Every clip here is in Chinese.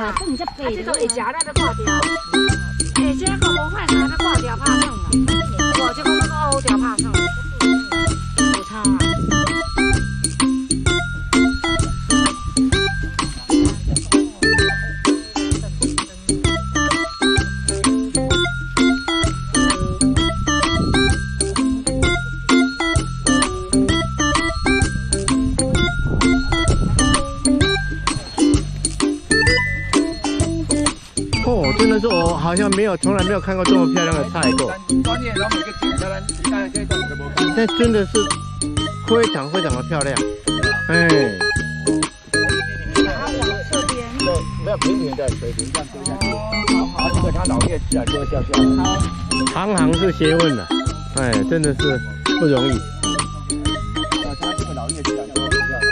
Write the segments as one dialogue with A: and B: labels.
A: 啊，等只白。
B: 这种会食咱就挂掉。哎，这个无快拿咱挂掉拍算啦。哇，这个那个好掉拍算。有差啊。
C: 哦，真的是我好像从来没有看过这么漂亮的菜过。但真的是非常非常的漂亮，哎。
D: 对，没有平平的水平这样丢下去。好，这个它老叶自然就会掉下来。
C: 行行是学问的，哎，真的是不容易。
D: 它这个老叶自然就会掉下来。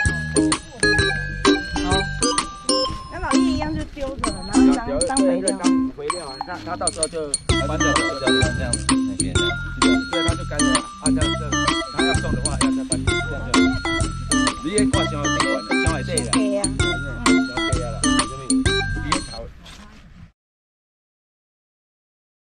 A: 跟老叶一样就丢着了，然后当肥料。
D: 当肥料，它到时候就完全不掉这样子。